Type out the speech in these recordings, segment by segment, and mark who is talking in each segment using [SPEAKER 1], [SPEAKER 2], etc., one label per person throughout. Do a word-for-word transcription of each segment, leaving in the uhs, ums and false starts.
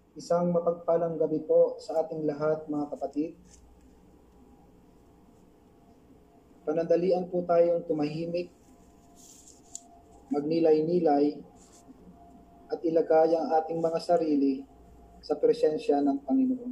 [SPEAKER 1] Isang mapagpalang gabi po sa ating lahat, mga kapatid. Panandalian po tayong tumahimik, magnilay-nilay, at ilagay ang ating mga sarili sa presensya ng Panginoon.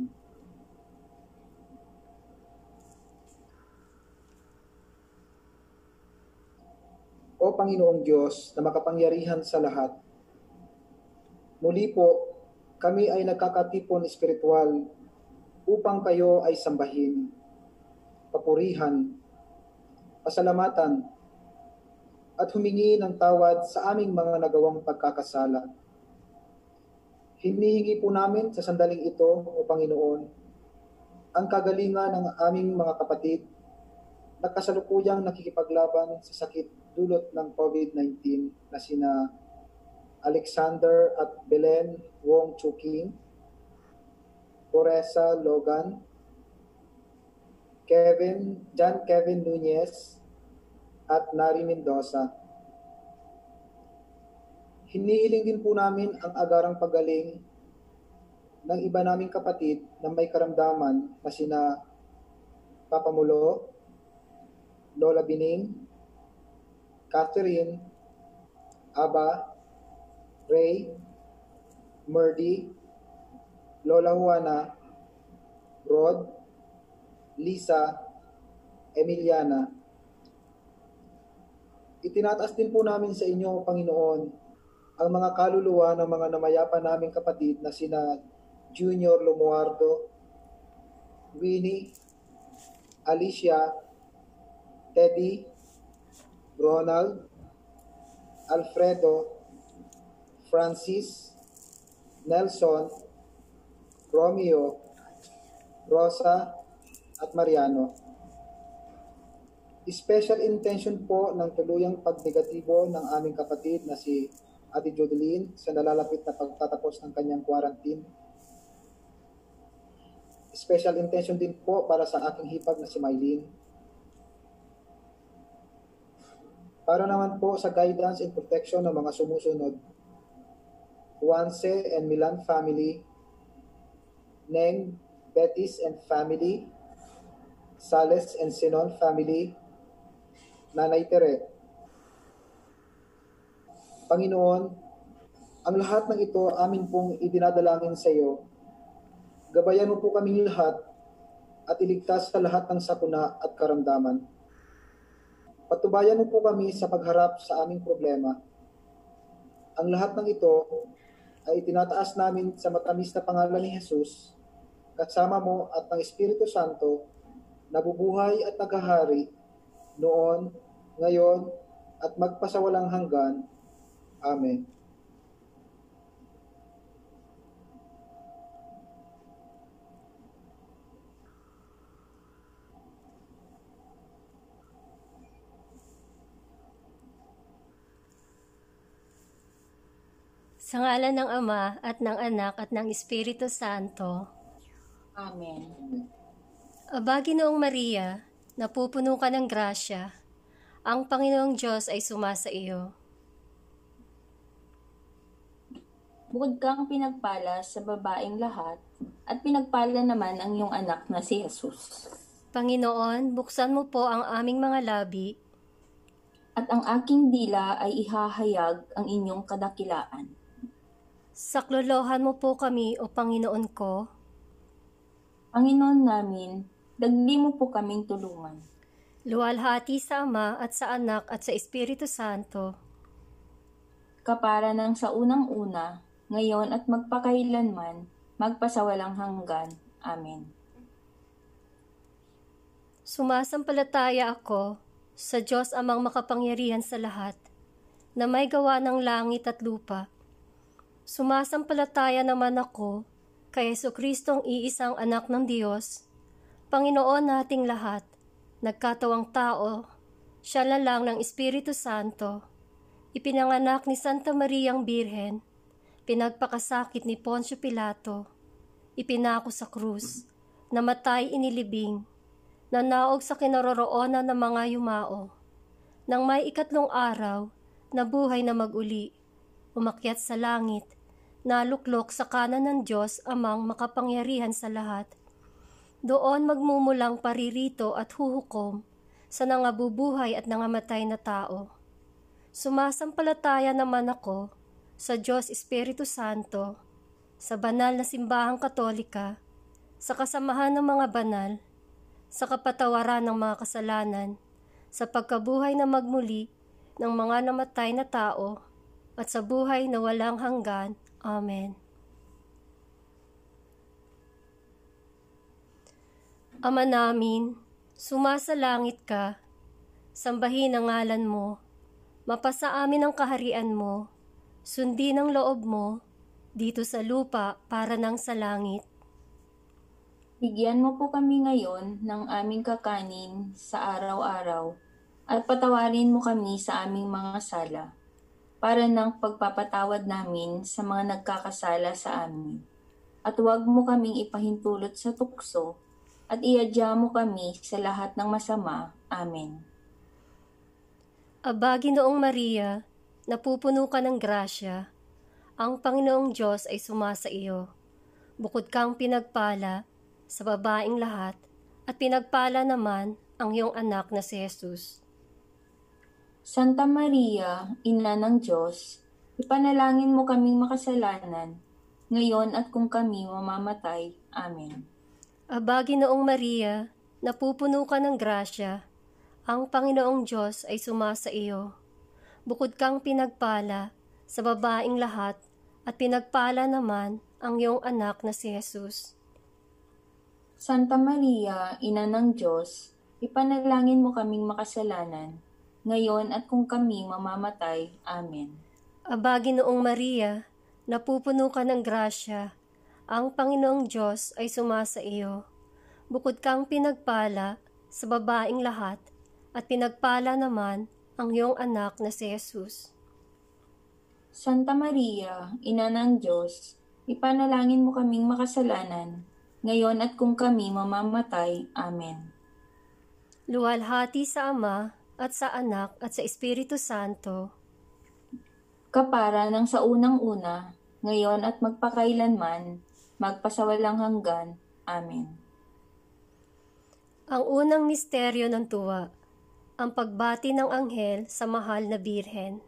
[SPEAKER 1] O Panginoong Diyos na makapangyarihan sa lahat, muli po kami ay nagkakatipon espiritual upang kayo ay sambahin, papurihan, pasalamatan, at humingi ng tawad sa aming mga nagawang pagkakasala. Hinihingi po namin sa sandaling ito, O Panginoon, ang kagalingan ng aming mga kapatid na kasalukuyang nakikipaglaban sa sakit dulot ng COVID nineteen na sina Alexander at Belen Wong Chuking, Boresa Logan, Kevin, John Kevin Nunez, at Nari Mendoza. Hinihiling din po namin ang agarang pagaling ng iba naming kapatid na may karamdaman na sina Papa Mulo, Lola Bining, Catherine, Aba, Ray, Merdy, Lola Juana, Rod, Lisa, Emiliana. Itinataas din po namin sa inyo, Panginoon, ang mga kaluluwa ng mga namayapa naming kapatid na sina Junior Lumuardo, Winnie, Alicia, Teddy, Ronald, Alfredo, Francis, Nelson, Romeo, Rosa, at Mariano. Special intention po ng tuluyang pagnegatibo ng aming kapatid na si Ate Jodeline sa nalalapit na pagtatapos ng kanyang quarantine. Special intention din po para sa aking hipag na si Mylene. Para naman po sa guidance and protection ng mga sumusunod: Juanse and Milan family, Neng, Betis and family, Sales and Sinon family, Nanay Tere. Panginoon, ang lahat ng ito amin pong idinadalangin sa iyo. Gabayan mo po kaming lahat at iligtas sa lahat ng sakuna at karamdaman. Patubayan mo po kami sa pagharap sa aming problema. Ang lahat ng ito ay itinataas namin sa matamis na pangalan ni Jesus, kasama mo at ng Espiritu Santo, nabubuhay at naghahari, noon, ngayon, at magpasawalang hanggan. Amen.
[SPEAKER 2] Sa ngalan ng Ama at ng Anak at ng Espiritu Santo.
[SPEAKER 3] Amen.
[SPEAKER 2] Aba, Ginoong Maria, napupuno ka ng grasya, ang Panginoong Diyos ay sumasa iyo.
[SPEAKER 3] Bukod kang pinagpala sa babaeng lahat, at pinagpala naman ang iyong anak na si Jesus.
[SPEAKER 2] Panginoon, buksan mo po ang aming mga labi,
[SPEAKER 3] At ang aking dila ay ihahayag ang inyong kadakilaan.
[SPEAKER 2] saklolohan mo po kami, o Panginoon ko.
[SPEAKER 3] Panginoon namin, dagli mo po kaming tulungan.
[SPEAKER 2] Luwalhati sa Ama at sa Anak at sa Espiritu Santo.
[SPEAKER 3] Kapara ng sa unang-una, ngayon at magpakailanman, magpasawalang hanggan. Amen.
[SPEAKER 2] Sumasampalataya ako sa Diyos Amang makapangyarihan sa lahat, na may gawa ng langit at lupa. Sumasampalataya naman ako kay Jesucristong iisang anak ng Diyos, Panginoon nating lahat, nagkatawang tao, siya lang ng Espiritu Santo, ipinanganak ni Santa Mariang Birhen, pinagpakasakit ni Poncio Pilato, ipinako sa krus, namatay inilibing, nanaog sa kinaroroonan ng mga yumao, nang may ikatlong araw, nabuhay na maguli, umakyat sa langit, naluklok sa kanan ng Diyos Amang makapangyarihan sa lahat. Doon magmumulang paririto at huhukom sa nangabubuhay at nangamatay na tao. Sumasampalataya naman ako sa Diyos Espiritu Santo, sa banal na simbahang katolika, sa kasamahan ng mga banal, sa kapatawaran ng mga kasalanan, sa pagkabuhay na magmuli ng mga namatay na tao, at sa buhay na walang hanggan. Amen. Ama namin, sumasalangit ka, sambahin ang ngalan mo, mapasa amin ang kaharian mo, sundin ang loob mo, dito sa lupa para nang sa langit.
[SPEAKER 3] Bigyan mo po kami ngayon ng aming kakanin sa araw-araw at patawarin mo kami sa aming mga sala para ng pagpapatawad namin sa mga nagkakasala sa amin. At huwag mo kaming ipahintulot sa tukso at iadya mo kami sa lahat ng masama. Amen.
[SPEAKER 2] Aba, Ginoong Maria, napupuno ka ng grasya, ang Panginoong Diyos ay sumasa iyo. Bukod kang pinagpala sa babaeng lahat, at pinagpala naman ang iyong anak na si Jesus.
[SPEAKER 3] Santa Maria, Ina ng Diyos, ipanalangin mo kaming makasalanan, ngayon at kung kami mamamatay. Amen.
[SPEAKER 2] Aba, Ginoong Maria, napupuno ka ng grasya, ang Panginoong Diyos ay sumasa iyo. Bukod kang pinagpala sa babaeng lahat, at pinagpala naman ang iyong anak na si Jesus.
[SPEAKER 3] Santa Maria, Ina ng Diyos, ipanalangin mo kaming makasalanan, ngayon at kung kami mamamatay. Amen.
[SPEAKER 2] Aba, Ginoong Maria, napupuno ka ng grasya, ang Panginoong Diyos ay sumasa iyo. Bukod kang pinagpala sa babaeng lahat, at pinagpala naman ang iyong anak na si Jesus.
[SPEAKER 3] Santa Maria, Ina ng Diyos, ipanalangin mo kaming makasalanan, ngayon at kung kami mamamatay. Amen.
[SPEAKER 2] Luwalhati sa Ama, at sa Anak, at sa Espiritu Santo,
[SPEAKER 3] kapara ng sa unang-una, ngayon at magpakailanman, magpasawalang hanggan. Amen.
[SPEAKER 2] Ang unang misteryo ng tuwa, ang pagbati ng anghel sa mahal na birhen.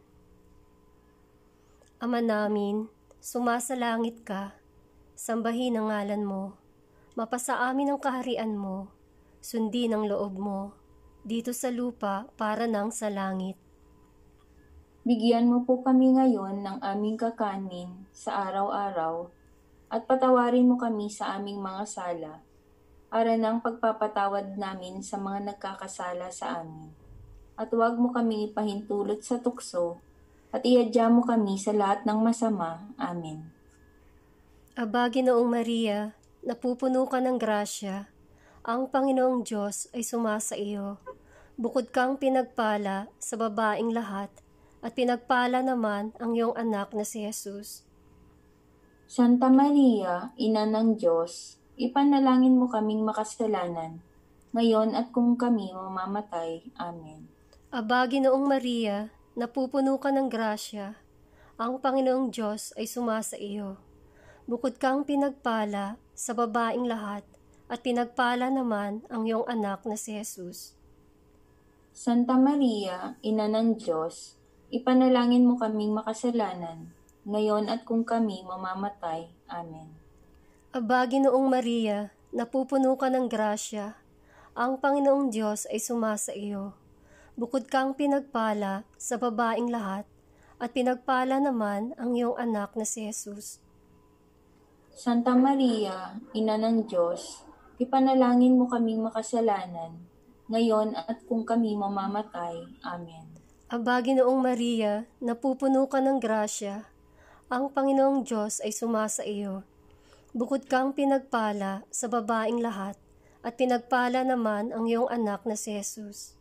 [SPEAKER 2] Ama namin, sumasalangit ka, sambahin ang ngalan mo, mapasa amin ang kaharian mo, sundin ang loob mo, dito sa lupa para nang sa langit.
[SPEAKER 3] Bigyan mo po kami ngayon ng aming kakanin sa araw-araw at patawarin mo kami sa aming mga sala para ng pagpapatawad namin sa mga nagkakasala sa amin. At huwag mo kami ipahintulot sa tukso at iadya mo kami sa lahat ng masama. Amen.
[SPEAKER 2] Aba, Ginoong Maria, napupuno ka ng grasya, ang Panginoong Diyos ay sumasa iyo. Bukod kang pinagpala sa babaeng lahat, at pinagpala naman ang iyong anak na si Jesus.
[SPEAKER 3] Santa Maria, Ina ng Diyos, ipanalangin mo kaming makasalanan, ngayon at kung kami mamamatay. Amen.
[SPEAKER 2] Aba, Ginoong Maria, napupuno ka ng grasya, ang Panginoong Diyos ay sumasa iyo. Bukod kang pinagpala sa babaeng lahat, at pinagpala naman ang iyong anak na si Jesus.
[SPEAKER 3] Santa Maria, Ina ng Diyos, ipanalangin mo kaming makasalanan, ngayon at kung kami mamamatay. Amen.
[SPEAKER 2] Aba, Ginoong Maria, napupuno ka ng grasya, ang Panginoong Diyos ay sumasa iyo. Bukod kang pinagpala sa babaeng lahat, at pinagpala naman ang iyong anak na si Jesus.
[SPEAKER 3] Santa Maria, Ina ng Diyos, ipanalangin mo kaming makasalanan, ngayon at kung kami mamamatay. Amen.
[SPEAKER 2] Aba, Ginoong Maria, napupuno ka ng grasya, ang Panginoong Diyos ay sumasa iyo. Bukod kang pinagpala sa babaeng lahat, at pinagpala naman ang iyong anak na si Jesus.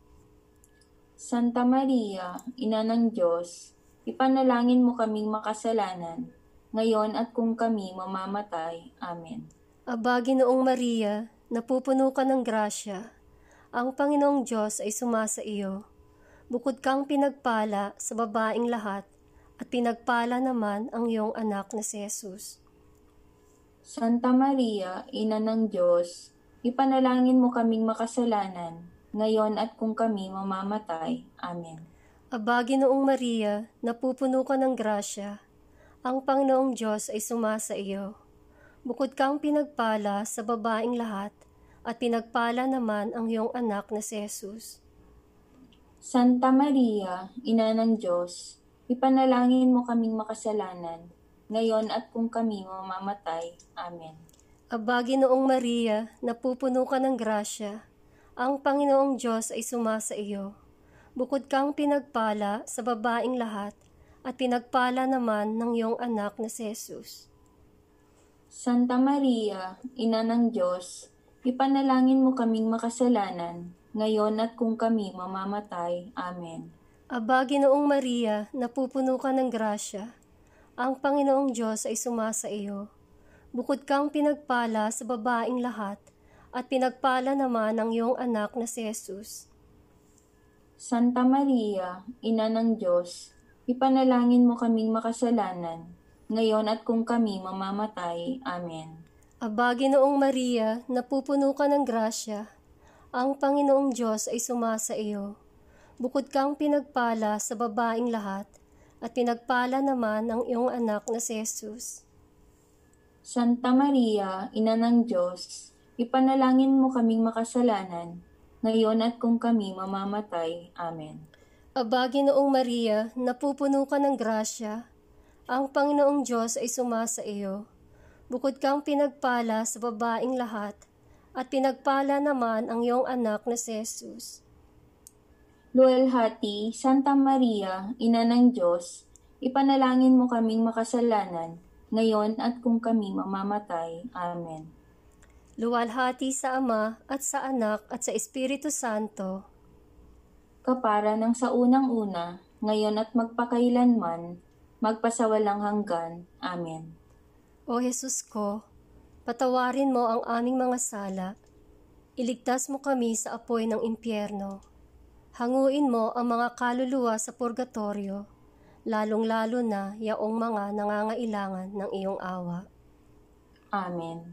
[SPEAKER 3] Santa Maria, Ina ng Diyos, ipanalangin mo kaming makasalanan, ngayon at kung kami mamamatay. Amen.
[SPEAKER 2] Aba, Ginoong Maria, napupuno ka ng grasya, ang Panginoong Diyos ay sumasa iyo. Bukod kang pinagpala sa babaeng lahat, at pinagpala naman ang iyong anak na si Jesus.
[SPEAKER 3] Santa Maria, Ina ng Diyos, ipanalangin mo kaming makasalanan, ngayon at kung kami mamamatay. Amen.
[SPEAKER 2] Aba, Ginoong Maria, napupuno ka ng grasya, ang Panginoong Diyos ay sumasa iyo. Bukod kang pinagpala sa babaeng lahat, at pinagpala naman ang iyong anak na si Jesus.
[SPEAKER 3] Santa Maria, Ina ng Diyos, ipanalangin mo kaming makasalanan, ngayon at kung kami mamamatay. Amen.
[SPEAKER 2] Aba, Ginoong Maria, napupuno ka ng grasya, ang Panginoong Diyos ay sumasa iyo. Bukod kang pinagpala sa babaeng lahat, at pinagpala naman ng iyong anak na si Jesus.
[SPEAKER 3] Santa Maria, Ina ng Diyos, ipanalangin mo kaming makasalanan, ngayon at kung kami mamamatay. Amen.
[SPEAKER 2] Aba, Ginoong Maria, napupuno ka ng grasya, ang Panginoong Diyos ay sumasa iyo. Bukod kang pinagpala sa babaeng lahat, at pinagpala naman ang iyong anak na si Jesus.
[SPEAKER 3] Santa Maria, Ina ng Diyos, ipanalangin mo kaming makasalanan, ngayon at kung kami mamamatay. Amen.
[SPEAKER 2] Aba, Ginoong Maria, napupuno ka ng grasya, ang Panginoong Diyos ay sumasa iyo. Bukod kang pinagpala sa babaeng lahat, at pinagpala naman ang iyong anak na si Jesus.
[SPEAKER 3] Santa Maria, Ina ng Diyos, ipanalangin mo kaming makasalanan, ngayon at kung kami mamamatay. Amen.
[SPEAKER 2] Aba, Ginoong Maria, napupuno ka ng grasya, ang Panginoong Diyos ay sumasa iyo. Bukod kang pinagpala sa babaeng lahat, at pinagpala naman ang iyong anak na si Jesus.
[SPEAKER 3] Luwalhati, Santa Maria, Ina ng Diyos, ipanalangin mo kaming makasalanan, ngayon at kung kami mamamatay. Amen.
[SPEAKER 2] Luwalhati sa Ama at sa Anak at sa Espiritu Santo,
[SPEAKER 3] kapara ng sa unang-una, ngayon at magpakailanman, magpasawalang hanggan. Amen.
[SPEAKER 2] O Jesus ko, patawarin mo ang aming mga sala, iligtas mo kami sa apoy ng impyerno, hanguin mo ang mga kaluluwa sa purgatorio, lalong-lalo na yaong mga nangangailangan ng iyong awa.
[SPEAKER 3] Amen.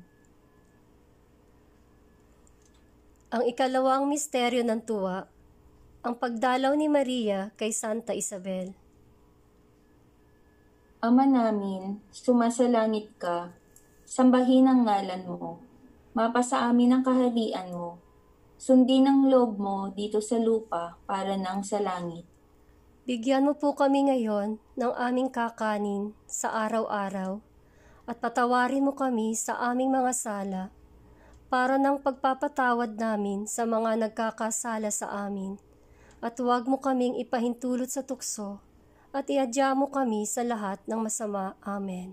[SPEAKER 2] Ang ikalawang misteryo ng tuwa, ang pagdalaw ni Maria kay Santa Isabel.
[SPEAKER 3] Ama namin, sumasalangit ka, sambahin ang ngalan mo, mapasa amin ang kaharian mo, sundin ang loob mo dito sa lupa para nang sa langit.
[SPEAKER 2] Bigyan mo po kami ngayon ng aming kakanin sa araw-araw, at patawarin mo kami sa aming mga sala, para ng pagpapatawad namin sa mga nagkakasala sa amin, at huwag mo kaming ipahintulot sa tukso, at iadya mo kami sa lahat ng masama. Amen.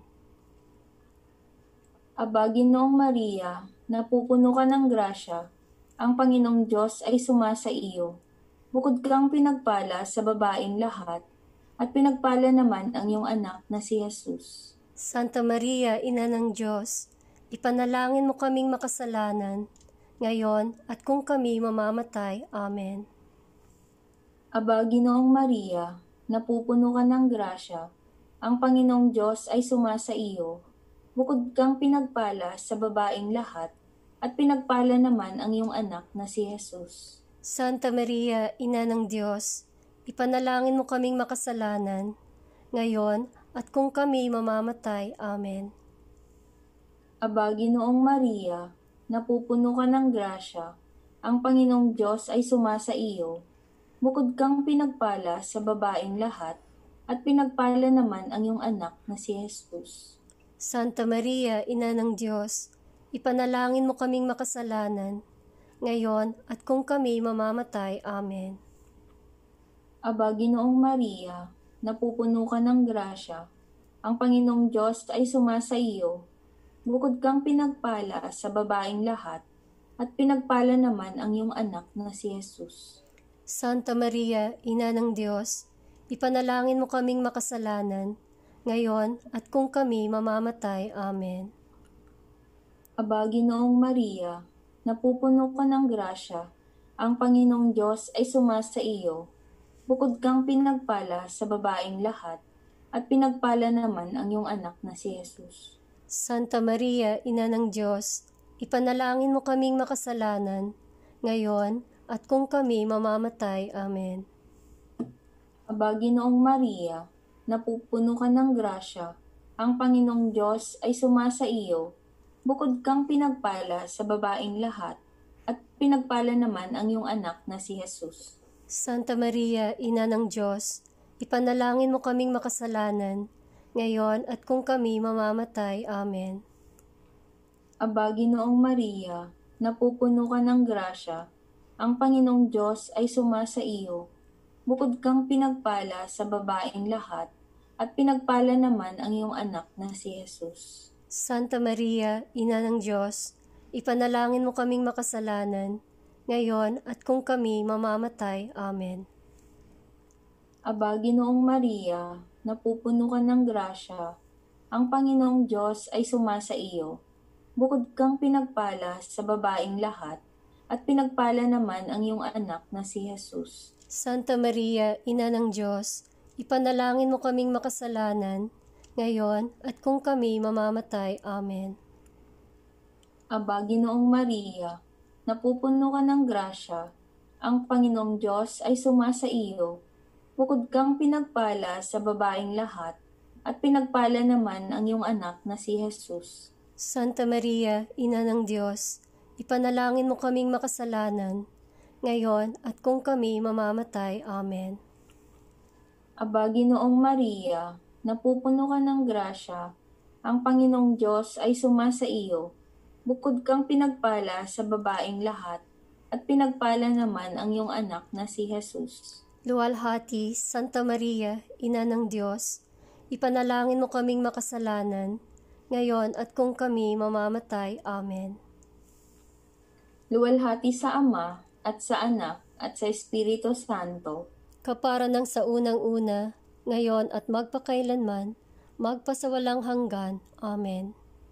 [SPEAKER 3] Aba, Ginoong Maria, napupuno ka ng grasya, ang Panginoong Diyos ay sumasa iyo. Bukod kang pinagpala sa babaeng lahat, at pinagpala naman ang iyong anak na si Jesus.
[SPEAKER 2] Santa Maria, Ina ng Diyos, ipanalangin mo kaming makasalanan, ngayon at kung kami mamamatay. Amen.
[SPEAKER 3] Aba, Ginoong Maria, napupuno ka ng grasya, ang Panginoong Diyos ay sumasa iyo. Bukod kang pinagpala sa babaeng lahat, at pinagpala naman ang iyong anak na si Jesus.
[SPEAKER 2] Santa Maria, Ina ng Diyos, ipanalangin mo kaming makasalanan, ngayon at kung kami mamamatay. Amen.
[SPEAKER 3] Aba, Ginoong Maria, napupuno ka ng grasya, ang Panginoong Diyos ay sumasa iyo. Bukod kang pinagpala sa babaeng lahat, at pinagpala naman ang iyong anak na si Jesus.
[SPEAKER 2] Santa Maria, Ina ng Diyos, ipanalangin mo kaming makasalanan, ngayon at kung kami mamamatay. Amen.
[SPEAKER 3] Aba, Ginoong Maria, napupuno ka ng grasya, ang Panginoong Diyos ay sumasa iyo. Bukod kang pinagpala sa babaeng lahat, at pinagpala naman ang iyong anak na si Jesus.
[SPEAKER 2] Santa Maria, Ina ng Diyos, ipanalangin mo kaming makasalanan, ngayon at kung kami mamamatay. Amen.
[SPEAKER 3] Aba, Ginoong Maria, napupuno ka ng grasya, ang Panginoong Diyos ay sumasa iyo. Bukod kang pinagpala sa babaeng lahat, at pinagpala naman ang iyong anak na si Jesus.
[SPEAKER 2] Santa Maria, Ina ng Diyos, ipanalangin mo kaming makasalanan, ngayon at kung kami mamamatay. Amen.
[SPEAKER 3] Aba, Ginoong Maria, napupuno ka ng grasya, ang Panginoong Diyos ay sumasa iyo, bukod kang pinagpala sa babaeng lahat, at pinagpala naman ang iyong anak na si Jesus.
[SPEAKER 2] Santa Maria, Ina ng Diyos, ipanalangin mo kaming makasalanan, ngayon at kung kami mamamatay. Amen.
[SPEAKER 3] Aba, Ginoong Maria, napupuno ka ng grasya, ang Panginoong Diyos ay sumasa iyo, bukod kang pinagpala sa babaeng lahat, at pinagpala naman ang iyong anak na si Jesus.
[SPEAKER 2] Santa Maria, Ina ng Diyos, ipanalangin mo kaming makasalanan, ngayon at kung kami mamamatay. Amen.
[SPEAKER 3] Aba, Ginoong Maria, napupuno ka ng grasya, ang Panginoong Diyos ay sumasa iyo, bukod kang pinagpala sa babaeng lahat, at pinagpala naman ang iyong anak na si Jesus.
[SPEAKER 2] Santa Maria, Ina ng Diyos, ipanalangin mo kaming makasalanan, ngayon at kung kami mamamatay. Amen.
[SPEAKER 3] Aba, Ginoong Maria, napupuno ka ng grasya, ang Panginoong Diyos ay sumasa iyo, bukod kang pinagpala sa babaeng lahat, at pinagpala naman ang iyong anak na si Jesus.
[SPEAKER 2] Santa Maria, Ina ng Diyos, ipanalangin mo kaming makasalanan, ngayon at kung kami mamamatay. Amen.
[SPEAKER 3] Aba, Ginoong Maria, napupuno ka ng grasya, ang Panginoong Diyos ay sumasa iyo, bukod kang pinagpala sa babaeng lahat, at pinagpala naman ang iyong anak na si Jesus.
[SPEAKER 2] Luwalhati, Santa Maria, Ina ng Diyos, ipanalangin mo kaming makasalanan, ngayon at kung kami mamamatay. Amen.
[SPEAKER 3] Luwalhati sa Ama, at sa Anak, at sa Espiritu Santo,
[SPEAKER 2] kapara ng sa unang-una, ngayon at magpakailanman, magpasawalang hanggan. Amen.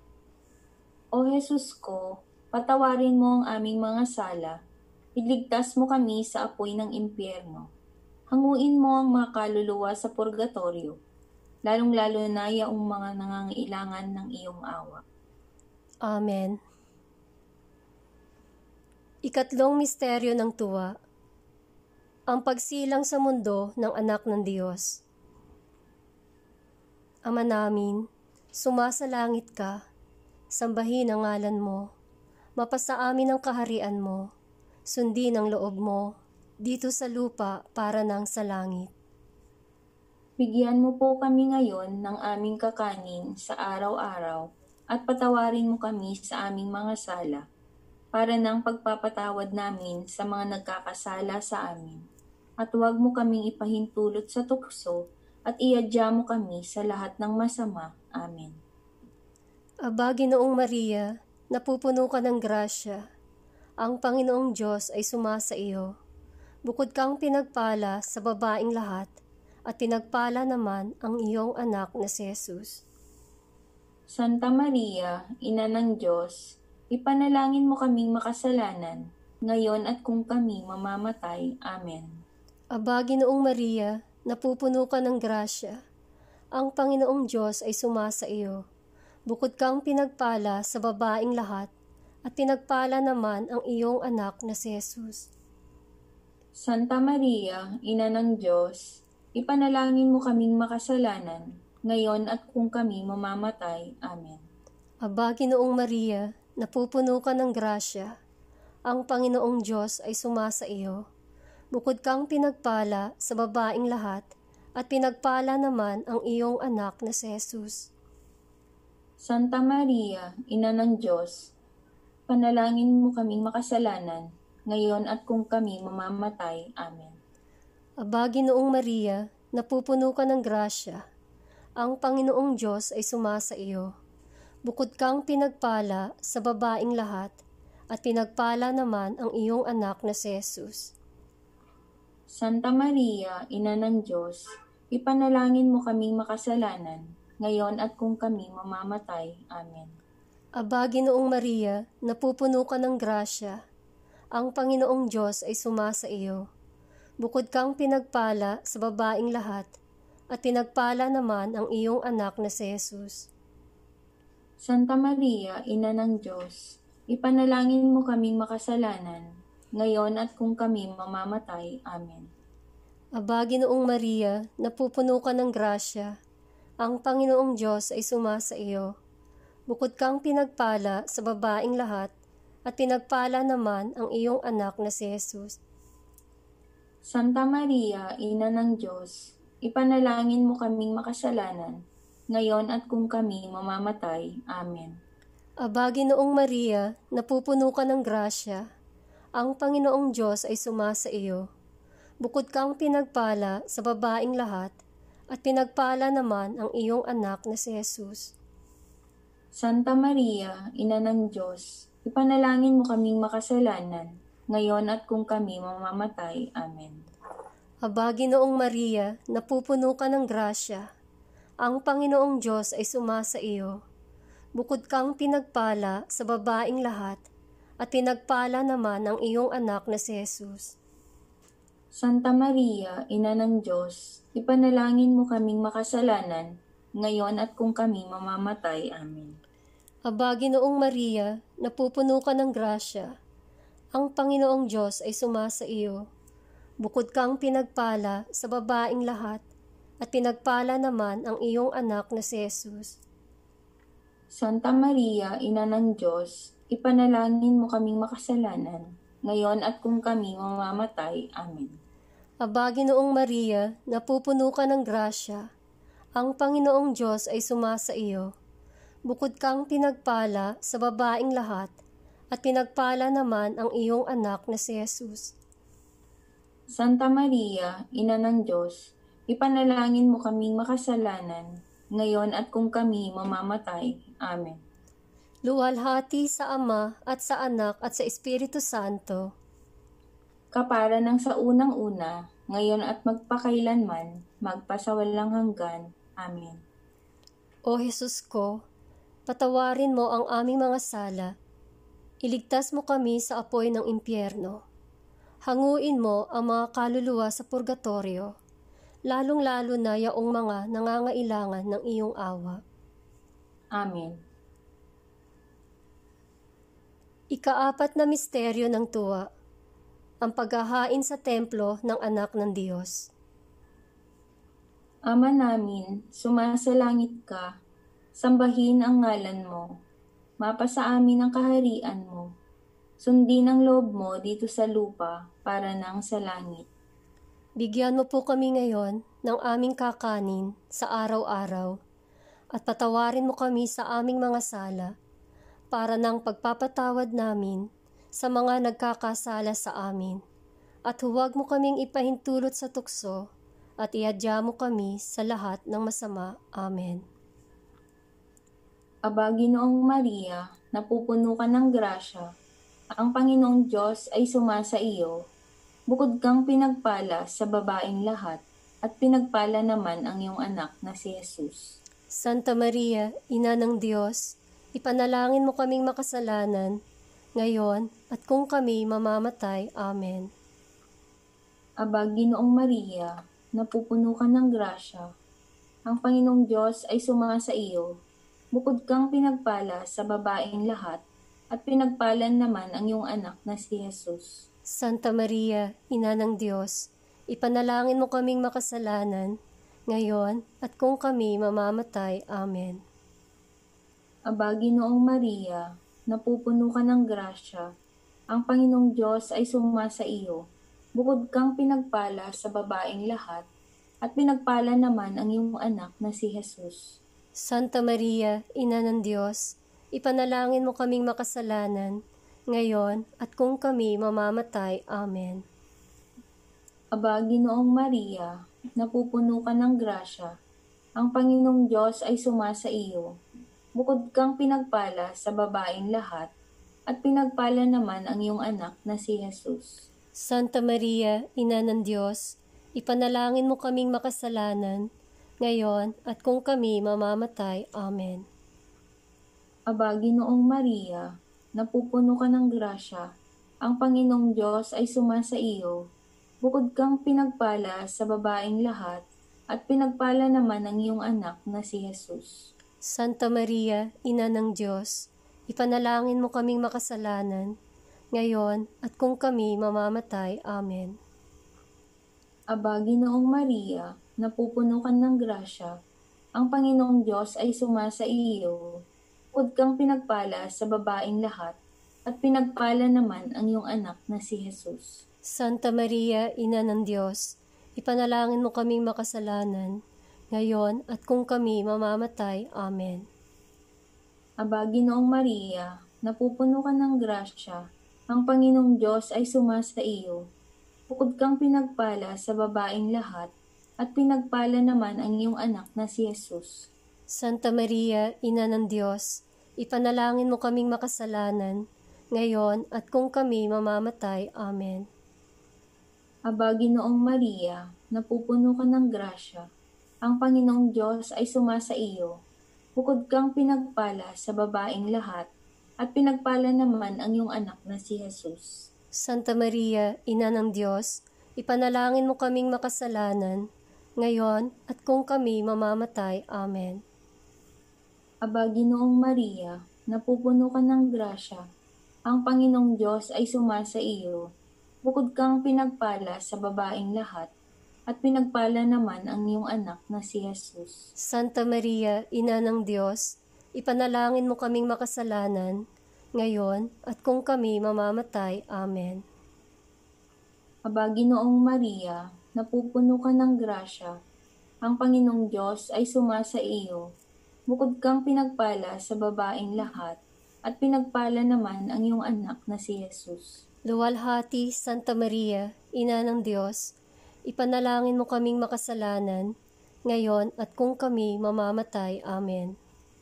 [SPEAKER 3] O Jesus ko, patawarin mo ang aming mga sala, iligtas mo kami sa apoy ng impyerno, hanguin mo ang mga kaluluwa sa purgatorio, lalong-lalo na yaong mga nangangailangan ng iyong awa.
[SPEAKER 2] Amen. Ikatlong Misteryo ng Tuwa, ang pagsilang sa mundo ng anak ng Diyos. Ama namin, sumasalangit ka, sambahin ang ngalan mo, mapasa amin ang kaharian mo, sundin ang loob mo, dito sa lupa para nang sa langit.
[SPEAKER 3] Bigyan mo po kami ngayon ng aming kakanin sa araw-araw, at patawarin mo kami sa aming mga sala, para ng pagpapatawad namin sa mga nagkakasala sa amin. At huwag mo kaming ipahintulot sa tukso, at iadya mo kami sa lahat ng masama. Amen.
[SPEAKER 2] Aba, Ginoong Maria, napupuno ka ng grasya, ang Panginoong Diyos ay sumasa iyo. Bukod kang pinagpala sa babaeng lahat, at pinagpala naman ang iyong anak na si Jesus.
[SPEAKER 3] Santa Maria, Ina ng Diyos, ipanalangin mo kaming makasalanan, ngayon at kung kami mamamatay. Amen.
[SPEAKER 2] Aba, Ginoong Maria, napupuno ka ng grasya, ang Panginoong Diyos ay sumasa iyo. Bukod kang pinagpala sa babaeng lahat, at pinagpala naman ang iyong anak na si Jesus.
[SPEAKER 3] Santa Maria, Ina ng Diyos, ipanalangin mo kaming makasalanan, ngayon at kung kami mamamatay. Amen.
[SPEAKER 2] Aba, Ginoong Maria, napupuno ka ng grasya, ang Panginoong Diyos ay sumasa iyo. Bukod kang pinagpala sa babaeng lahat, at pinagpala naman ang iyong anak na si Jesus.
[SPEAKER 3] Santa Maria, Ina ng Diyos, panalangin mo kaming makasalanan, ngayon at kung kami mamamatay. Amen.
[SPEAKER 2] Aba, Ginoong Maria, napupuno ka ng grasya, ang Panginoong Diyos ay sumasa iyo. Bukod kang pinagpala sa babaeng lahat, at pinagpala naman ang iyong anak na si Jesus.
[SPEAKER 3] Santa Maria, Ina ng Diyos, ipanalangin mo kaming makasalanan, ngayon at kung kami mamamatay. Amen.
[SPEAKER 2] Aba, Ginoong Maria, napupuno ka ng grasya, ang Panginoong Diyos ay sumasa iyo. Bukod kang pinagpala sa babaeng lahat, at pinagpala naman ang iyong anak na si Jesus.
[SPEAKER 3] Santa Maria, Ina ng Diyos, ipanalangin mo kaming makasalanan, ngayon at kung kami mamamatay. Amen.
[SPEAKER 2] Aba, Ginoong Maria, napupuno ka ng grasya, ang Panginoong Diyos ay sumasa iyo. Bukod kang pinagpala sa babaing lahat, at pinagpala naman ang iyong anak na si Jesus.
[SPEAKER 3] Santa Maria, Ina ng Diyos, ipanalangin mo kaming makasalanan, ngayon at kung kami mamamatay. Amen.
[SPEAKER 2] Aba, Ginoong Maria, napupuno ka ng grasya, ang Panginoong Diyos ay sumasa iyo. Bukod kang pinagpala sa babaing lahat, at pinagpala naman ang iyong anak na si Jesus.
[SPEAKER 3] Santa Maria, Ina ng Diyos, ipanalangin mo kaming makasalanan, ngayon at kung kami mamamatay. Amen.
[SPEAKER 2] Aba, Ginoong Maria, napupuno ka ng grasya, ang Panginoong Diyos ay sumasa iyo. Bukod kang pinagpala sa babaing lahat, at pinagpala naman ang iyong anak na si Jesus.
[SPEAKER 3] Santa Maria, Ina ng Diyos, ipanalangin mo kaming makasalanan, ngayon at kung kami mamamatay. Amen.
[SPEAKER 2] Aba, Ginoong Maria, napupuno ka ng grasya, ang Panginoong Diyos ay sumasa iyo. Bukod kang pinagpala sa babaing lahat, at pinagpala naman ang iyong anak na si Jesus.
[SPEAKER 3] Santa Maria, Ina ng Diyos, ipanalangin mo kaming makasalanan, ngayon at kung kami mamamatay. Amen.
[SPEAKER 2] Aba, Ginoong Maria, napupuno ka ng grasya, ang Panginoong Diyos ay sumasa iyo. Bukod kang pinagpala sa babaing lahat, at pinagpala naman ang iyong anak na si Jesus.
[SPEAKER 3] Santa Maria, Ina ng Diyos, ipanalangin mo kaming makasalanan, ngayon at kung kami mamamatay. Amen.
[SPEAKER 2] Luwalhati sa Ama at sa Anak at sa Espiritu Santo,
[SPEAKER 3] kapara ng sa unang-una, ngayon at magpakailanman, magpasawalang hanggan. Amen.
[SPEAKER 2] O Jesus ko, patawarin mo ang aming mga sala, iligtas mo kami sa apoy ng impyerno, hanguin mo ang mga kaluluwa sa purgatorio, lalong-lalo na yaong mga nangangailangan ng iyong awa.
[SPEAKER 3] Amen.
[SPEAKER 2] Ikaapat na misteryo ng tuwa, ang paghahain sa templo ng anak ng Diyos.
[SPEAKER 3] Ama namin, sumasalangit ka, sambahin ang ngalan mo, mapasa amin ang kaharian mo, sundin ang loob mo dito sa lupa para nang sa langit.
[SPEAKER 2] Bigyan mo po kami ngayon ng aming kakanin sa araw-araw, at patawarin mo kami sa aming mga sala, para nang pagpapatawad namin sa mga nagkakasala sa amin, at huwag mo kaming ipahintulot sa tukso, at iadya mo kami sa lahat ng masama. Amen.
[SPEAKER 3] Aba, Ginoong Maria, napupuno ka ng grasya, ang Panginoong Diyos ay sumasa iyo. Bukod kang pinagpala sa babaeng lahat, at pinagpala naman ang iyong anak na si Jesus.
[SPEAKER 2] Santa Maria, Ina ng Diyos, ipanalangin mo kaming makasalanan, ngayon at kung kami mamamatay. Amen.
[SPEAKER 3] Aba, Ginoong Maria, napupuno ka ng grasya, ang Panginoong Diyos ay sumasa iyo. Bukod kang pinagpala sa babaeng lahat, at pinagpalan naman ang iyong anak na si Jesus.
[SPEAKER 2] Santa Maria, Ina ng Diyos, ipanalangin mo kaming makasalanan, ngayon at kung kami mamamatay. Amen.
[SPEAKER 3] Aba, Ginoong Maria, napupuno ka ng grasya, ang Panginoong Diyos ay sumasa iyo. Bukod kang pinagpala sa babaeng lahat, at pinagpala naman ang iyong anak na si Jesus.
[SPEAKER 2] Santa Maria, Ina ng Diyos, ipanalangin mo kaming makasalanan, ngayon at kung kami mamamatay. Amen.
[SPEAKER 3] Aba, Ginoong Maria, napupuno ka ng grasya, ang Panginoong Diyos ay sumasa iyo. Bukod kang pinagpala sa babaeng lahat, at pinagpala naman ang iyong anak na si Jesus.
[SPEAKER 2] Santa Maria, Ina ng Diyos, ipanalangin mo kaming makasalanan, ngayon at kung kami mamamatay. Amen.
[SPEAKER 3] Aba, Ginoong Maria, napupuno ka ng grasya, ang Panginoong Diyos ay sumasa iyo. Bukod kang pinagpala sa babaeng lahat, at pinagpala naman ang iyong anak na si Jesus.
[SPEAKER 2] Santa Maria, Ina ng Diyos, ipanalangin mo kaming makasalanan, ngayon at kung kami mamamatay. Amen.
[SPEAKER 3] Aba, Ginoong Maria, napupuno ka ng grasya, ang Panginoong Diyos ay sumasa iyo. Bukod kang pinagpala sa babaeng lahat, at pinagpala naman ang iyong anak na si Jesus.
[SPEAKER 2] Santa Maria, Ina ng Diyos, ipanalangin mo kaming makasalanan, ngayon at kung kami mamamatay. Amen.
[SPEAKER 3] Aba, Ginoong Maria, napupuno ka ng grasya, ang Panginoong Diyos ay sumasa iyo. Bukod kang pinagpala sa babaeng lahat, at pinagpala naman ang iyong anak na si Jesus.
[SPEAKER 2] Santa Maria, Ina ng Diyos, ipanalangin mo kaming makasalanan, ngayon at kung kami mamamatay. Amen.
[SPEAKER 3] Aba, Ginoong Maria, napupuno ka ng grasya, ang Panginoong Diyos ay sumasa iyo. Bukod kang pinagpala sa babaeng lahat, at pinagpala naman ang iyong anak na si Jesus.
[SPEAKER 2] Santa Maria, Ina ng Diyos, ipanalangin mo kaming makasalanan, ngayon at kung kami mamamatay. Amen.
[SPEAKER 3] Aba, Ginoong Maria, napupuno ka ng grasya, ang Panginoong Diyos ay sumasa iyo. Bukod kang pinagpala sa babaeng lahat, at pinagpala naman ang iyong anak na si Jesus.
[SPEAKER 2] Santa Maria, Ina ng Diyos, ipanalangin mo kaming makasalanan, ngayon at kung kami mamamatay. Amen.
[SPEAKER 3] Aba, Ginoong Maria, napupuno ka ng grasya, ang Panginoong Diyos ay sumasa iyo. Bukod kang pinagpala sa babaeng lahat, at pinagpala naman ang iyong anak na si Jesus.
[SPEAKER 2] Luwalhati, Santa Maria, Ina ng Diyos, ipanalangin mo kaming makasalanan, ngayon at kung kami mamamatay. Amen.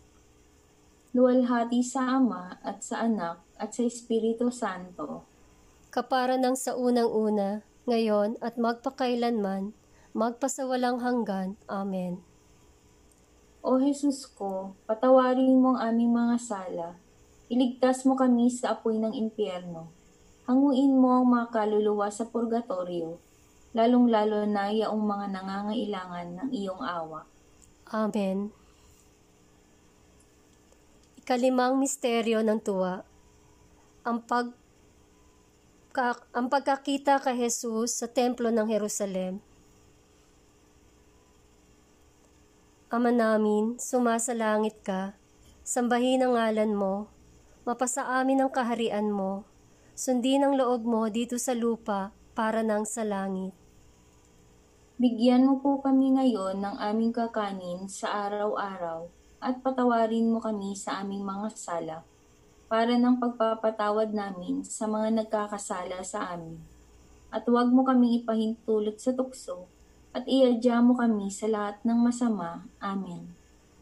[SPEAKER 3] Luwalhati sa Ama at sa Anak at sa Espiritu Santo.
[SPEAKER 2] Kapara ng sa unang-una, ngayon at magpakailanman, magpasawalang hanggan. Amen.
[SPEAKER 3] O Jesus ko, patawarin mo ang aming mga sala, iligtas mo kami sa apoy ng impyerno, hanguin mo ang mga kaluluwa sa purgatorio, lalong-lalo na yaong mga nangangailangan ng iyong awa.
[SPEAKER 2] Amen. Ikalimang Misteryo ng Tuwa. Ang, pag, ka, ang pagkakita kay Jesus sa Templo ng Jerusalem. Ama namin, sumasalangit ka, sambahin ang ngalan mo, mapasa amin ang kaharian mo, sundin ang loob mo dito sa lupa para nang sa langit.
[SPEAKER 3] Bigyan mo po kami ngayon ng aming kakanin sa araw-araw, at patawarin mo kami sa aming mga sala, para ng pagpapatawad namin sa mga nagkakasala sa amin. At huwag mo kaming ipahintulot sa tukso, at iadya mo kami sa lahat ng masama. Amen.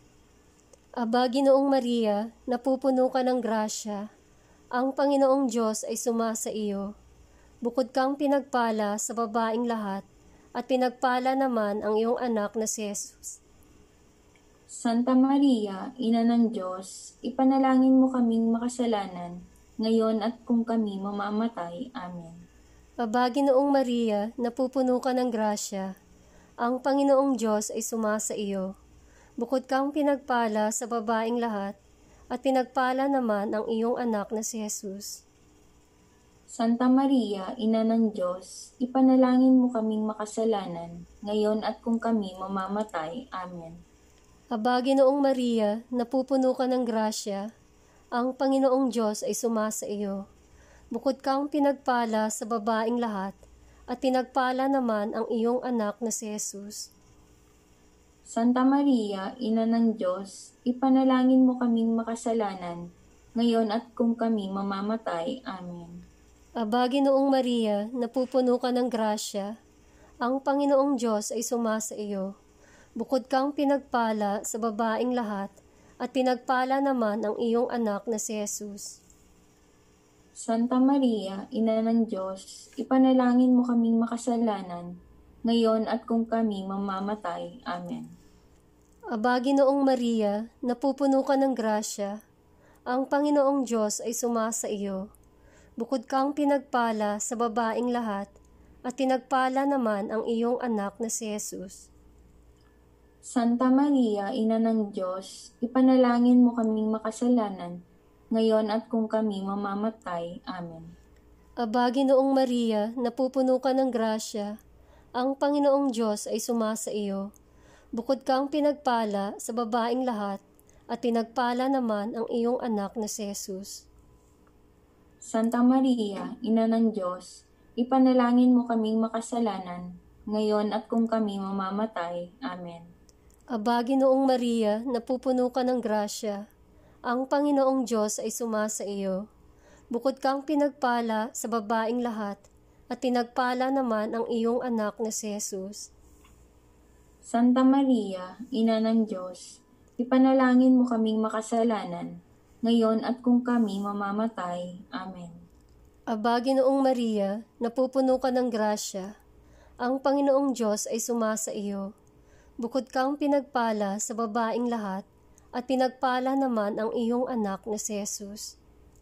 [SPEAKER 2] Aba, Ginoong Maria, napupuno ka ng grasya, ang Panginoong Diyos ay sumasa iyo. Bukod kang pinagpala sa babaeng lahat, at pinagpala naman ang iyong anak na si Jesus.
[SPEAKER 3] Santa Maria, Ina ng Diyos, ipanalangin mo kaming makasalanan, ngayon at kung kami mamamatay. Amen.
[SPEAKER 2] Aba, Ginoong Maria, napupuno ka ng grasya, ang Panginoong Diyos ay sumasa iyo. Bukod kang pinagpala sa babaeng lahat, at pinagpala naman ang iyong anak na si Jesus.
[SPEAKER 3] Santa Maria, Ina ng Diyos, ipanalangin mo kaming makasalanan, ngayon at kung kami mamamatay. Amen.
[SPEAKER 2] Aba, Ginoong Maria, napupuno ka ng grasya, ang Panginoong Diyos ay sumasa iyo. Bukod kang pinagpala sa babaeng lahat, at pinagpala naman ang iyong anak na si Jesus.
[SPEAKER 3] Santa Maria, Ina ng Diyos, ipanalangin mo kaming makasalanan, ngayon at kung kami mamamatay. Amen.
[SPEAKER 2] Aba, Ginoong Maria, napupuno ka ng grasya, ang Panginoong Diyos ay sumasa iyo. Bukod kang pinagpala sa babaeng lahat, at pinagpala naman ang iyong anak na si Jesus.
[SPEAKER 3] Santa Maria, Ina ng Diyos, ipanalangin mo kaming makasalanan, ngayon at kung kami mamamatay. Amen.
[SPEAKER 2] Aba, Ginoong Maria, napupuno ka ng grasya, ang Panginoong Diyos ay sumasa iyo. Bukod kang pinagpala sa babaeng lahat, at pinagpala naman ang iyong anak na si Jesus.
[SPEAKER 3] Santa Maria, Ina ng Diyos, ipanalangin mo kaming makasalanan, ngayon at kung kami mamamatay. Amen.
[SPEAKER 2] Aba, Ginoong Maria, napupuno ka ng grasya, ang Panginoong Diyos ay sumasa iyo. Bukod kang pinagpala sa babaeng lahat, at pinagpala naman ang iyong anak na si Jesus.
[SPEAKER 3] Santa Maria, Ina ng Diyos, ipanalangin mo kaming makasalanan, ngayon at kung kami mamamatay. Amen.
[SPEAKER 2] Aba, Ginoong Maria, napupuno ka ng grasya, ang Panginoong Diyos ay sumasa iyo. Bukod kang pinagpala sa babaeng lahat, at pinagpala naman ang iyong anak na si Jesus.
[SPEAKER 3] Santa Maria, Ina ng Diyos, ipanalangin mo kaming makasalanan, ngayon at kung kami mamamatay. Amen.
[SPEAKER 2] Aba, Ginoong Maria, napupuno ka ng grasya, ang Panginoong Diyos ay sumasa iyo. Bukod kang pinagpala sa babaeng lahat, at pinagpala naman ang iyong anak na si Jesus.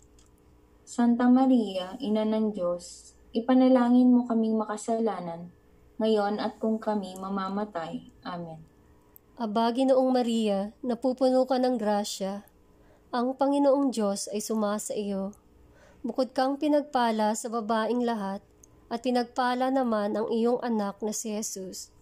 [SPEAKER 3] Santa Maria, Ina ng Diyos, ipanalangin mo kaming makasalanan, ngayon at kung kami mamamatay. Amen.
[SPEAKER 2] Aba, Ginoong Maria, napupuno ka ng grasya, ang Panginoong Diyos ay sumasa iyo. Bukod kang pinagpala sa babaeng lahat, at pinagpala naman ang iyong anak na si Jesus.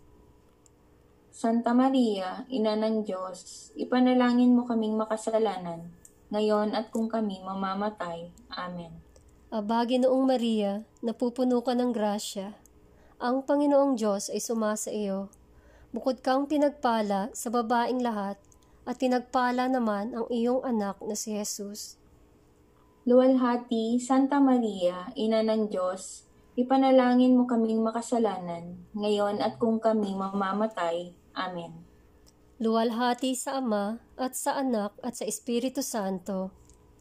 [SPEAKER 3] Santa Maria, Ina ng Diyos, ipanalangin mo kaming makasalanan, ngayon at kung kami mamamatay. Amen.
[SPEAKER 2] Aba, Ginoong Maria, napupuno ka ng grasya, ang Panginoong Diyos ay sumasa iyo. Bukod kang pinagpala sa babaeng lahat, at pinagpala naman ang iyong anak na si Jesus.
[SPEAKER 3] Luwalhati, Santa Maria, Ina ng Diyos, ipanalangin mo kaming makasalanan, ngayon at kung kami mamamatay. Amen.
[SPEAKER 2] Luwalhati sa Ama, at sa Anak, at sa Espiritu Santo.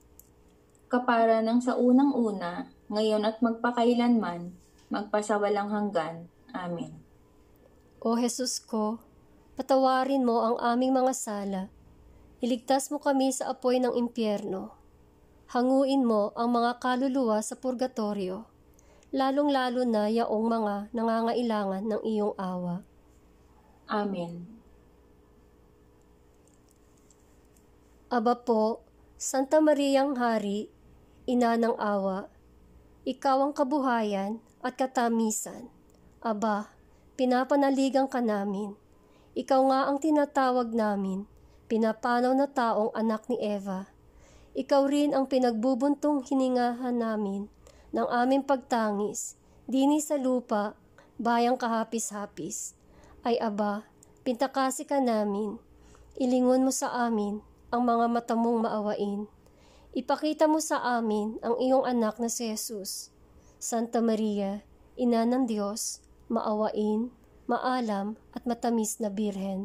[SPEAKER 3] Kapara ng sa unang-una, ngayon at magpakailanman, magpasawalang hanggan. Amen.
[SPEAKER 2] O Jesus ko, patawarin mo ang aming mga sala. Iligtas mo kami sa apoy ng impyerno. Hanguin mo ang mga kaluluwa sa purgatorio, lalong-lalo na yaong mga nangangailangan ng iyong awa.
[SPEAKER 3] Amen.
[SPEAKER 2] Aba po, Santa Mariang Hari, Ina ng Awa, Ikaw ang kabuhayan at katamisan. Aba, pinapanaligan ka namin. Ikaw nga ang tinatawag namin, pinapanaw na taong anak ni Eva. Ikaw rin ang pinagbubuntong hiningahan namin ng aming pagtangis, dini sa lupa, bayang kahapis-hapis. Ay aba, pintakasi ka namin, ilingon mo sa amin ang mga mata mong maawain. Ipakita mo sa amin ang iyong anak na si Jesus. Santa Maria, Ina ng Diyos, maawain, maalam at matamis na Birhen.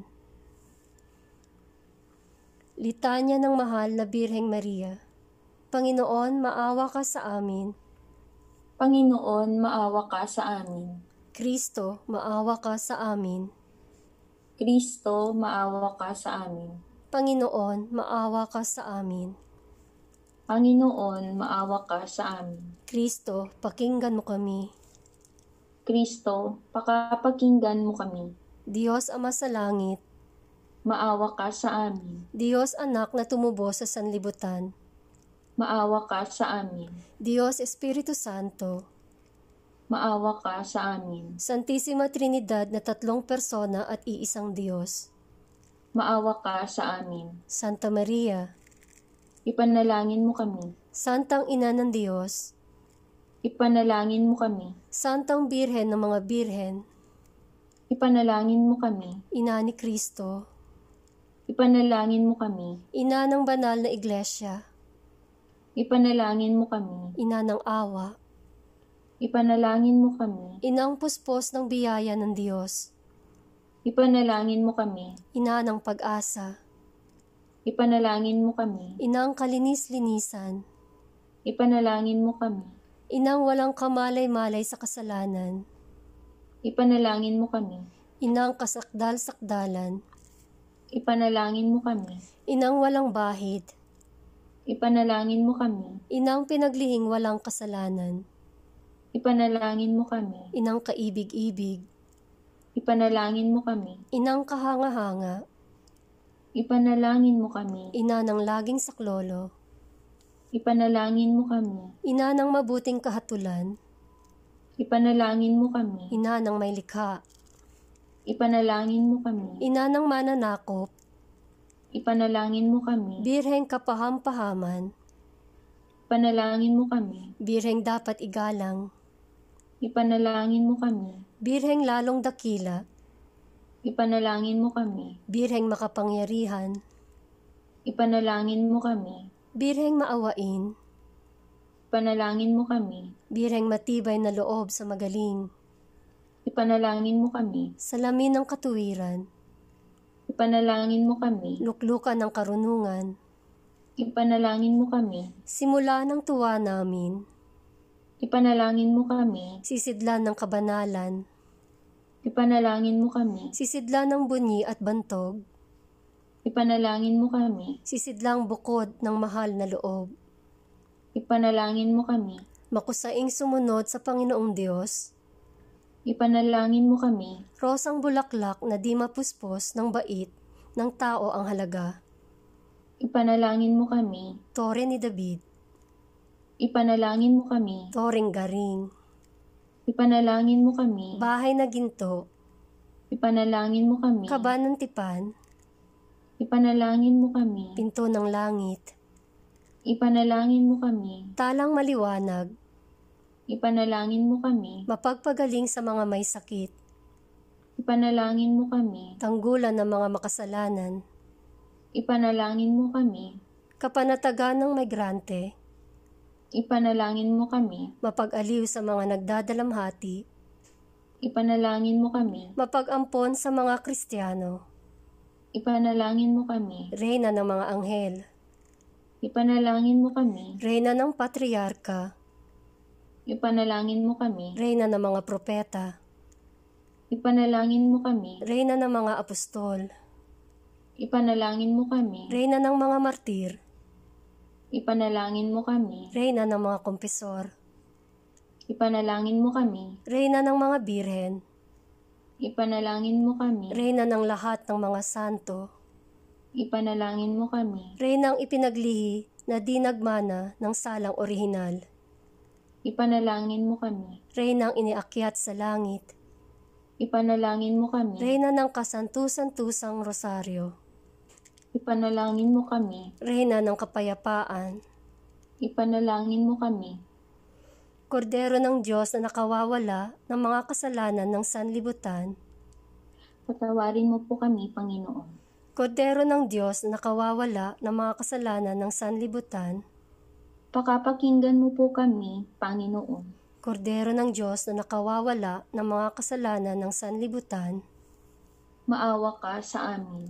[SPEAKER 2] Litanya ng Mahal na Birheng Maria. Panginoon, maawa ka sa amin.
[SPEAKER 3] Panginoon, maawa ka sa amin.
[SPEAKER 2] Kristo, maawa ka sa amin.
[SPEAKER 3] Kristo, maawa ka sa amin.
[SPEAKER 2] Panginoon, maawa ka sa amin.
[SPEAKER 3] Panginoon, maawa ka sa amin.
[SPEAKER 2] Kristo, pakinggan mo kami.
[SPEAKER 3] Kristo, pakapakinggan mo kami.
[SPEAKER 2] Diyos Ama sa langit,
[SPEAKER 3] maawa ka sa amin.
[SPEAKER 2] Diyos Anak na tumubo sa sanlibutan,
[SPEAKER 3] maawa ka sa amin.
[SPEAKER 2] Diyos Espiritu Santo,
[SPEAKER 3] maawa ka sa amin.
[SPEAKER 2] Santisima Trinidad na tatlong persona at iisang Diyos,
[SPEAKER 3] maawa ka sa amin.
[SPEAKER 2] Santa Maria,
[SPEAKER 3] ipanalangin mo kami.
[SPEAKER 2] Santang Ina ng Diyos,
[SPEAKER 3] ipanalangin mo kami.
[SPEAKER 2] Santang Birhen ng mga Birhen,
[SPEAKER 3] ipanalangin mo kami.
[SPEAKER 2] Ina ni Kristo,
[SPEAKER 3] ipanalangin mo kami.
[SPEAKER 2] Ina ng banal na Iglesia,
[SPEAKER 3] ipanalangin mo kami.
[SPEAKER 2] Ina ng awa,
[SPEAKER 3] ipanalangin mo kami.
[SPEAKER 2] Inang puspos ng biyaya ng Diyos,
[SPEAKER 3] ipanalangin mo kami.
[SPEAKER 2] Ina ng pag-asa,
[SPEAKER 3] ipanalangin mo kami.
[SPEAKER 2] Inang kalinis-linisan,
[SPEAKER 3] ipanalangin mo kami.
[SPEAKER 2] Inang walang kamalay-malay sa kasalanan,
[SPEAKER 3] ipanalangin mo kami.
[SPEAKER 2] Inang kasakdal-sakdalan,
[SPEAKER 3] ipanalangin mo kami.
[SPEAKER 2] Inang walang bahid,
[SPEAKER 3] ipanalangin mo kami.
[SPEAKER 2] Inang pinaglihing walang kasalanan,
[SPEAKER 3] ipanalangin mo kami.
[SPEAKER 2] Inang kaibig-ibig,
[SPEAKER 3] Ipanalangin mo kami.
[SPEAKER 2] Inang kahanga-hanga,
[SPEAKER 3] Ipanalangin mo kami.
[SPEAKER 2] ina ng laging saklolo,
[SPEAKER 3] Ipanalangin mo kami.
[SPEAKER 2] ina ng mabuting kahatulan,
[SPEAKER 3] Ipanalangin mo kami.
[SPEAKER 2] ina ng may likha,
[SPEAKER 3] Ipanalangin mo kami.
[SPEAKER 2] ina ng mananakop,
[SPEAKER 3] Ipanalangin mo kami.
[SPEAKER 2] birheng kapaham-pahaman,
[SPEAKER 3] Ipanalangin mo kami.
[SPEAKER 2] birheng dapat igalang,
[SPEAKER 3] Ipanalangin mo kami.
[SPEAKER 2] birheng lalong dakila,
[SPEAKER 3] Ipanalangin mo kami.
[SPEAKER 2] birheng makapangyarihan,
[SPEAKER 3] Ipanalangin mo kami.
[SPEAKER 2] birheng maawain,
[SPEAKER 3] Ipanalangin mo kami.
[SPEAKER 2] birheng matibay na loob sa magaling,
[SPEAKER 3] Ipanalangin mo kami.
[SPEAKER 2] salamin ng katuwiran,
[SPEAKER 3] Ipanalangin mo kami.
[SPEAKER 2] luklukan ng karunungan,
[SPEAKER 3] Ipanalangin mo kami.
[SPEAKER 2] simula ng tuwa namin,
[SPEAKER 3] Ipanalangin mo kami.
[SPEAKER 2] sisidlan ng kabanalan,
[SPEAKER 3] Ipanalangin mo kami.
[SPEAKER 2] sisidlan ng bunyi at bantog,
[SPEAKER 3] Ipanalangin mo kami.
[SPEAKER 2] sisidlang bukod ng mahal na loob,
[SPEAKER 3] Ipanalangin mo kami.
[SPEAKER 2] makusaing sumunod sa Panginoong Diyos,
[SPEAKER 3] Ipanalangin mo kami.
[SPEAKER 2] rosang bulaklak na di mapuspos ng bait ng tao ang halaga,
[SPEAKER 3] Ipanalangin mo kami.
[SPEAKER 2] tore ni David,
[SPEAKER 3] Ipanalangin mo kami.
[SPEAKER 2] toreng garing,
[SPEAKER 3] Ipanalangin mo kami.
[SPEAKER 2] bahay na ginto,
[SPEAKER 3] Ipanalangin mo kami.
[SPEAKER 2] kaba ng tipan,
[SPEAKER 3] Ipanalangin mo kami.
[SPEAKER 2] pinto ng langit,
[SPEAKER 3] Ipanalangin mo kami.
[SPEAKER 2] talang maliwanag,
[SPEAKER 3] Ipanalangin mo kami.
[SPEAKER 2] mapagpagaling sa mga may sakit,
[SPEAKER 3] Ipanalangin mo kami.
[SPEAKER 2] tanggulan ng mga makasalanan,
[SPEAKER 3] Ipanalangin mo kami.
[SPEAKER 2] kapanatagan ng migrante,
[SPEAKER 3] Ipanalangin mo kami.
[SPEAKER 2] mapag-aliw sa mga nagdadalamhati,
[SPEAKER 3] Ipanalangin mo kami.
[SPEAKER 2] mapag-ampon sa mga Kristiyano,
[SPEAKER 3] Ipanalangin mo kami.
[SPEAKER 2] reyna ng mga anghel,
[SPEAKER 3] Ipanalangin mo kami.
[SPEAKER 2] reyna ng patriarka,
[SPEAKER 3] Ipanalangin mo kami.
[SPEAKER 2] reyna ng mga propeta,
[SPEAKER 3] Ipanalangin mo kami.
[SPEAKER 2] reyna ng mga apostol,
[SPEAKER 3] Ipanalangin mo kami.
[SPEAKER 2] reyna ng mga martir,
[SPEAKER 3] Ipanalangin mo kami.
[SPEAKER 2] reyna ng mga kompesor,
[SPEAKER 3] Ipanalangin mo kami.
[SPEAKER 2] reyna ng mga birhen,
[SPEAKER 3] Ipanalangin mo kami.
[SPEAKER 2] reyna ng lahat ng mga santo,
[SPEAKER 3] Ipanalangin mo kami.
[SPEAKER 2] reyna ang ipinaglihi na di nagmana ng salang orihinal,
[SPEAKER 3] Ipanalangin mo kami.
[SPEAKER 2] reyna ang iniakyat sa langit,
[SPEAKER 3] Ipanalangin mo kami.
[SPEAKER 2] reyna ng kasantusan-tusang rosaryo,
[SPEAKER 3] Ipanalangin mo kami.
[SPEAKER 2] reyna ng kapayapaan,
[SPEAKER 3] Ipanalangin mo kami.
[SPEAKER 2] kordero ng Diyos na nakawawala ng mga kasalanan ng sanlibutan,
[SPEAKER 3] Patawarin mo po kami, Panginoon.
[SPEAKER 2] kordero ng Diyos na nakawawala ng mga kasalanan ng sanlibutan,
[SPEAKER 3] Pakapakinggan mo po kami, Panginoon.
[SPEAKER 2] kordero ng Diyos na nakawawala ng mga kasalanan ng sanlibutan,
[SPEAKER 3] Maawa ka sa amin.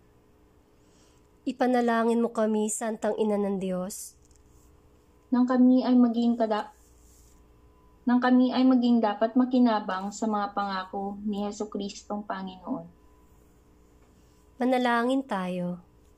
[SPEAKER 2] ipanalangin mo kami, Santang Ina ng Diyos,
[SPEAKER 3] Nang kami ay maging kada nang kami ay maging dapat makinabang sa mga pangako ni Jesucristong Panginoon.
[SPEAKER 2] manalangin tayo.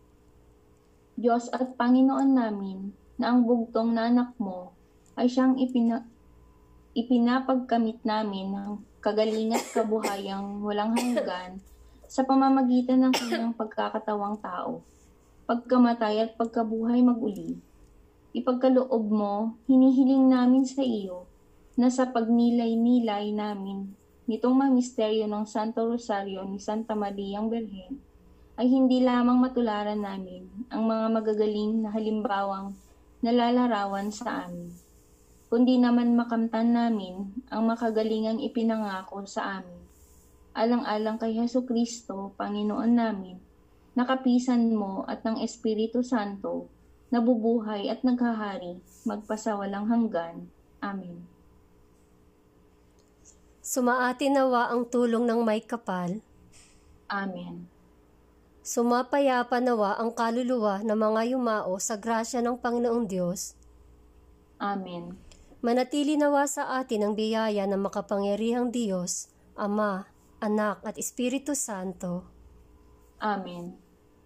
[SPEAKER 3] Diyos at Panginoon namin, na ang bugtong na anak mo ay siyang ipina, ipinapagkamit namin ng kagaling at kabuhayang walang hanggan sa pamamagitan ng kanyang pagkakatawang tao, pagkamatay at pagkabuhay maguli. Ipagkaloob mo, hinihiling namin sa iyo, na sa pagnilay-nilay namin nitong mga misteryo ng Santo Rosario ni Santa Mariang Birhen, ay hindi lamang matularan namin ang mga magagaling na halimbawang nalalarawan sa amin, kundi naman makamtan namin ang makagalingang ipinangako sa amin, alang-alang kay Jesucristo, Panginoon namin, nakapisan mo at ng Espiritu Santo, nabubuhay at naghahari, magpasawalang hanggan. Amen.
[SPEAKER 2] Sumaati nawa ang tulong ng may kapal,
[SPEAKER 3] Amen.
[SPEAKER 2] sumapayapa nawa ang kaluluwa ng mga yumao sa grasya ng Panginoong Diyos,
[SPEAKER 3] Amen.
[SPEAKER 2] manatili nawa sa atin ang biyaya ng makapangyarihang Diyos, Ama, Anak at Espiritu Santo.
[SPEAKER 3] Amen.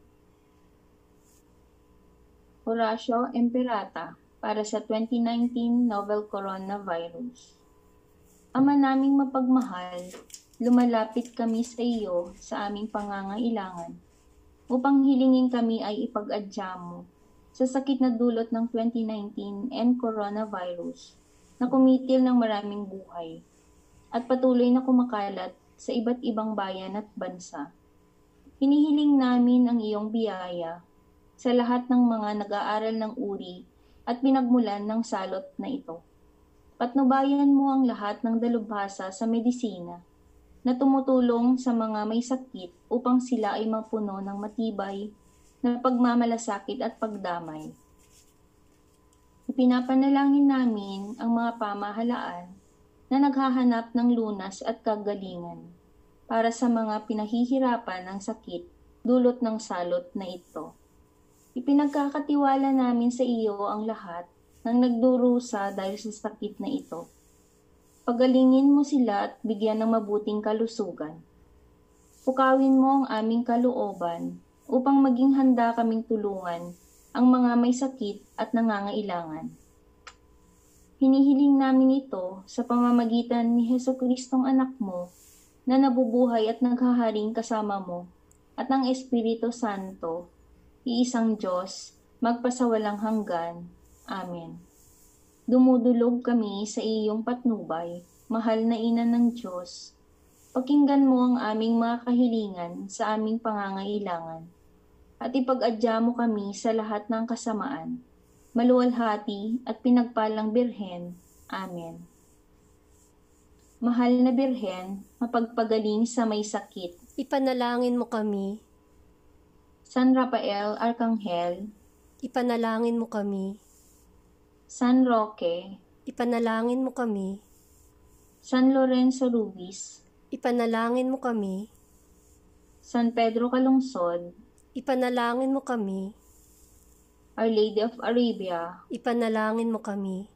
[SPEAKER 3] Horatio Imperata para sa twenty nineteen Novel Coronavirus. Ama naming mapagmahal, lumalapit kami sa iyo sa aming pangangailangan, upang hilingin kami ay ipag-adya mo sa sakit na dulot ng twenty nineteen and coronavirus na kumitil ng maraming buhay at patuloy na kumakalat sa iba't ibang bayan at bansa. Hinihiling namin ang iyong biyaya sa lahat ng mga nag-aaral ng uri at pinagmulan ng salot na ito. Patnubayan mo ang lahat ng dalubhasa sa medisina na tumutulong sa mga may sakit upang sila ay mapuno ng matibay na pagmamalasakit at pagdamay. Ipinapanalangin namin ang mga pamahalaan na naghahanap ng lunas at kagalingan para sa mga pinahihirapan ng sakit dulot ng salot na ito. Ipinagkakatiwala namin sa iyo ang lahat ng nagdurusa dahil sa sakit na ito. Pagalingin mo sila at bigyan ng mabuting kalusugan. Pukawin mo ang aming kalooban upang maging handa kaming tulungan ang mga may sakit at nangangailangan. Hinihiling namin ito sa pamamagitan ni Jesucristong anak mo na nabubuhay at naghaharing kasama mo at ng Espiritu Santo, iisang Diyos, magpasawalang hanggan. Amen. Dumudulog kami sa iyong patnubay, mahal na ina ng Diyos. Pakinggan mo ang aming mga kahilingan sa aming pangangailangan at ipag-adya mo kami sa lahat ng kasamaan, maluwalhati at pinagpalang Birhen. Amen. Mahal na Birhen, mapagpagaling sa may sakit,
[SPEAKER 2] Ipanalangin mo kami.
[SPEAKER 3] San Rafael Arcangel,
[SPEAKER 2] Ipanalangin mo kami.
[SPEAKER 3] San Roque,
[SPEAKER 2] Ipanalangin mo kami.
[SPEAKER 3] San Lorenzo Ruiz,
[SPEAKER 2] Ipanalangin mo kami.
[SPEAKER 3] San Pedro Calungsod,
[SPEAKER 2] Ipanalangin mo kami.
[SPEAKER 3] Our Lady of Arabia,
[SPEAKER 2] Ipanalangin mo kami.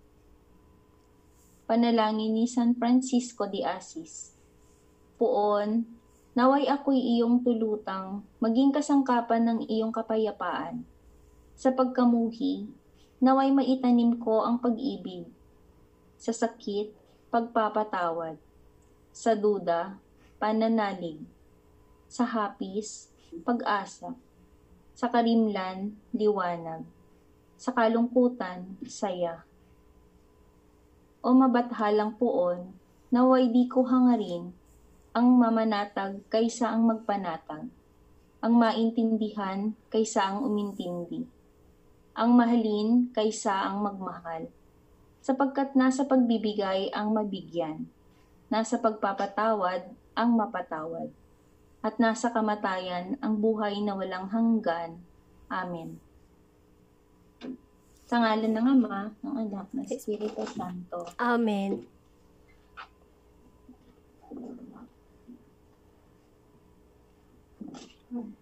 [SPEAKER 3] panalangin ni San Francisco de Assis. Poon, naway ako'y iyong tulutang maging kasangkapan ng iyong kapayapaan. Sa pagkamuhi, naway maitanim ko ang pag-ibig. Sa sakit, pagpapatawad. Sa duda, pananalig. Sa hapis, pag-asa. Sa karimlan, liwanag. Sa kalungkutan, saya. O mabathalang poon, naway di ko hangarin ang mamanatag kaysa ang magpanatag, ang maintindihan kaysa ang umintindi, ang mahalin kaysa ang magmahal, sapagkat nasa pagbibigay ang mabigyan, nasa pagpapatawad ang mapatawad, at nasa kamatayan ang buhay na walang hanggan. Amen. Sa ngalan ng Ama, ng Anak, ng Espiritu Santo.
[SPEAKER 2] Amen.
[SPEAKER 3] Hmm.